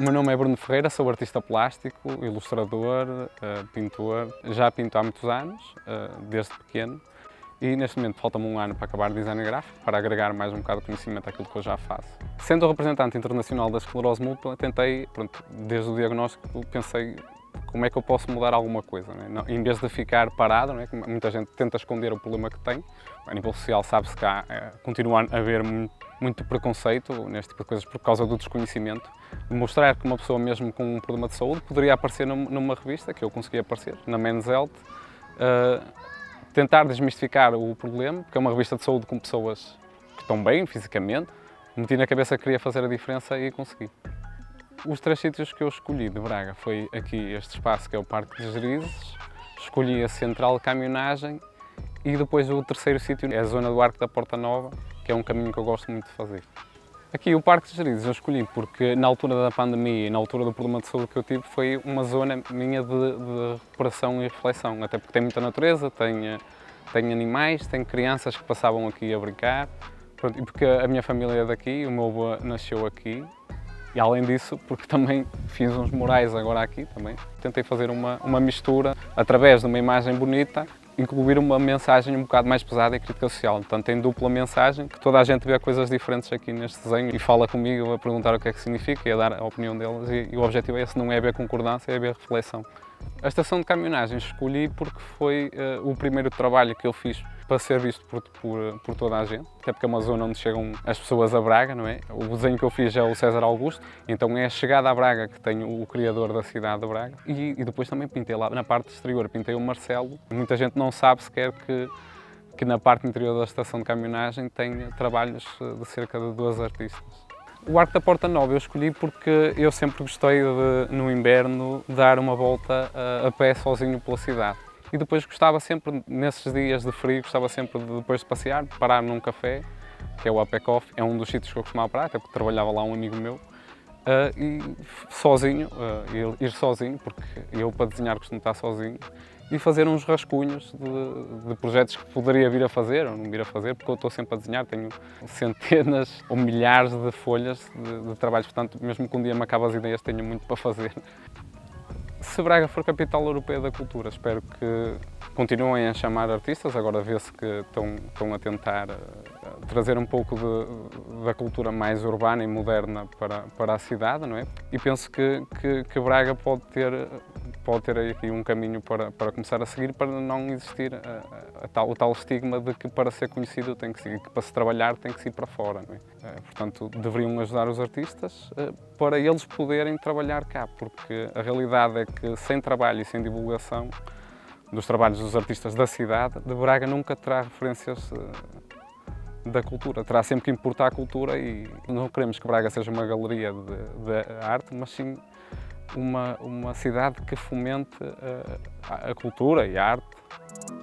O meu nome é Bruno Ferreira, sou artista plástico, ilustrador, pintor. Já pinto há muitos anos, desde pequeno, e neste momento falta-me um ano para acabar design gráfico, para agregar mais um bocado de conhecimento àquilo que eu já faço. Sendo o representante internacional da esclerose múltipla, tentei, desde o diagnóstico, pensei como é que eu posso mudar alguma coisa, não é? Em vez de ficar parado, não é? Muita gente tenta esconder o problema que tem. A nível social sabe-se que continua a haver muito preconceito neste tipo de coisas por causa do desconhecimento. Mostrar que uma pessoa mesmo com um problema de saúde poderia aparecer numa revista, que eu consegui aparecer, na Men's Health, tentar desmistificar o problema, porque é uma revista de saúde com pessoas que estão bem fisicamente. Meti na cabeça que queria fazer a diferença e consegui. Os 3 sítios que eu escolhi de Braga foi aqui este espaço que é o Parque de Gerizes, escolhi a Central de Caminhonagem e depois o 3º sítio é a zona do Arco da Porta Nova, que é um caminho que eu gosto muito de fazer. Aqui o Parque de Gerizes eu escolhi porque na altura da pandemia e na altura do problema de saúde que eu tive foi uma zona minha de recuperação e reflexão, até porque tem muita natureza, tem animais, tem crianças que passavam aqui a brincar, e porque a minha família é daqui, o meu avô nasceu aqui. E além disso, porque também fiz uns murais agora aqui também. Tentei fazer uma mistura, através de uma imagem bonita, incluir uma mensagem um bocado mais pesada e crítica social. Portanto, tem dupla mensagem, que toda a gente vê coisas diferentes aqui neste desenho e fala comigo a perguntar o que é que significa e a dar a opinião deles. E o objetivo é esse, não é haver concordância, é haver reflexão. A estação de caminhonagem escolhi porque foi o primeiro trabalho que eu fiz para ser visto por toda a gente, até porque é uma zona onde chegam as pessoas a Braga, não é? O desenho que eu fiz é o César Augusto, então é a chegada a Braga que tem o criador da cidade de Braga. E depois também pintei lá na parte exterior, pintei o Marcelo. Muita gente não sabe sequer que na parte interior da estação de caminhonagem tem trabalhos de cerca de 2 artistas. O Arco da Porta Nova eu escolhi porque eu sempre gostei de, no inverno, dar uma volta a pé sozinho pela cidade. E depois gostava sempre, nesses dias de frio, gostava sempre de, depois de passear, parar num café, que é o Apé Coffee, é um dos sítios que eu costumava parar, até porque trabalhava lá um amigo meu, e sozinho, ir sozinho, porque eu para desenhar costumo estar sozinho, e fazer uns rascunhos de projetos que poderia vir a fazer ou não vir a fazer, porque eu estou sempre a desenhar, tenho centenas ou milhares de folhas de trabalhos, portanto, mesmo que um dia me acabe as ideias, tenho muito para fazer. Se Braga for capital europeia da cultura, espero que continuem a chamar artistas, agora vê-se que estão a tentar trazer um pouco da cultura mais urbana e moderna para a cidade, não é? E penso que Braga pode ter aqui um caminho para começar a seguir, para não existir o tal estigma de que para ser conhecido tem que seguir, que para se trabalhar tem que se ir para fora, não é? Portanto, deveriam ajudar os artistas para eles poderem trabalhar cá, porque a realidade é que sem trabalho e sem divulgação dos trabalhos dos artistas da cidade, de Braga nunca terá referências da cultura. Terá sempre que importar a cultura e não queremos que Braga seja uma galeria de arte, mas sim uma cidade que fomente a cultura e a arte.